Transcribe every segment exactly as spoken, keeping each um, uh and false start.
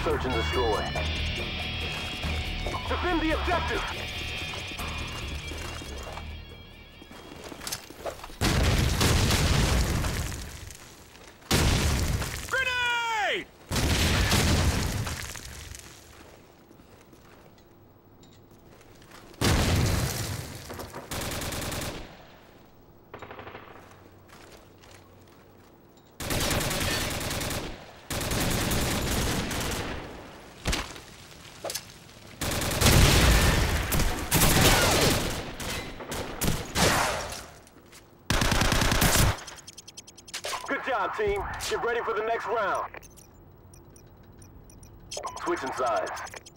Search and destroy. Defend the objective! Grenade! Good job, team. Get ready for the next round. Switching sides.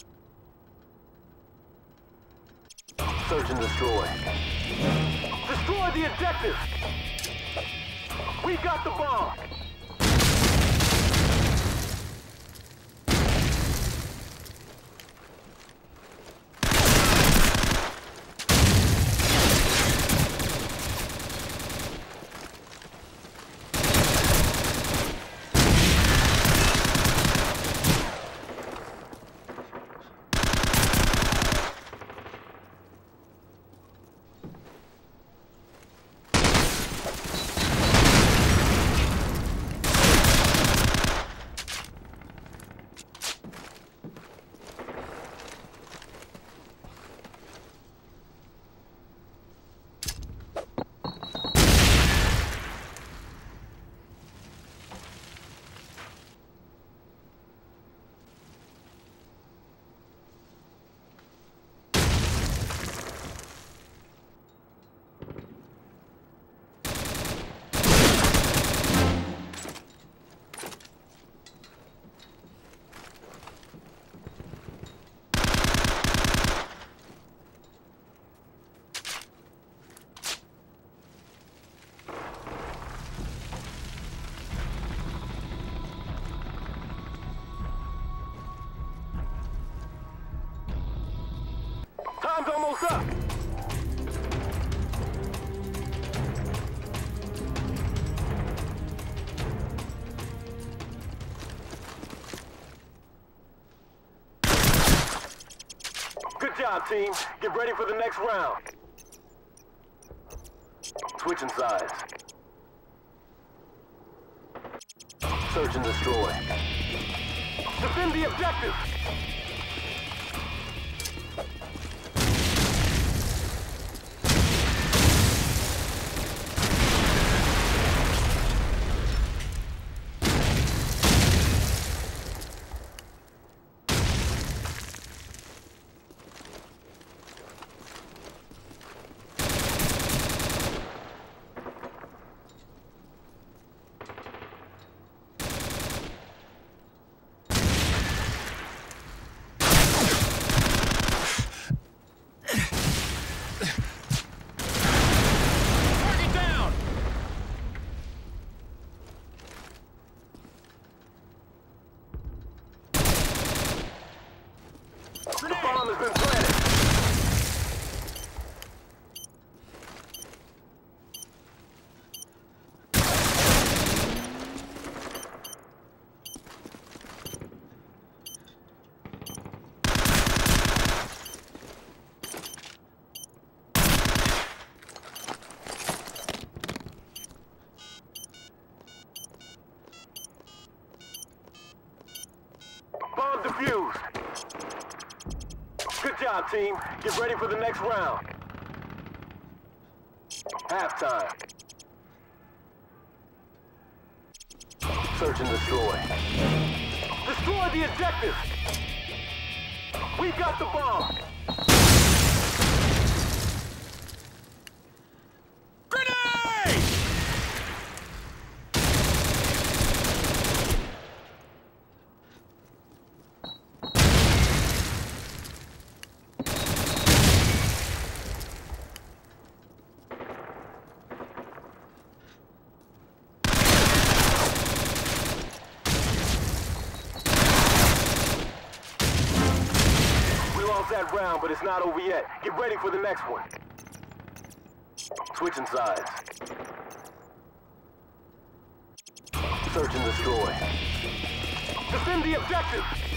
Search and destroy. Destroy the objective! We got the bomb! Time's almost up! Good job, team. Get ready for the next round. Switching sides. Search and destroy. Defend the objective! The bomb has been planted. Bomb defused. Good job, team. Get ready for the next round. Halftime. Search and destroy. Destroy the objective! We got the bomb! Grenade! That round, but it's not over yet. Get ready for the next one. Switching sides. Search and destroy. Defend the objective!